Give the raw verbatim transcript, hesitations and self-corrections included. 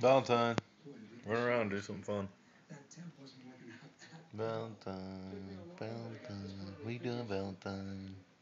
Valentine. Run around, do something fun. Valentine, Valentine, we do Valentine.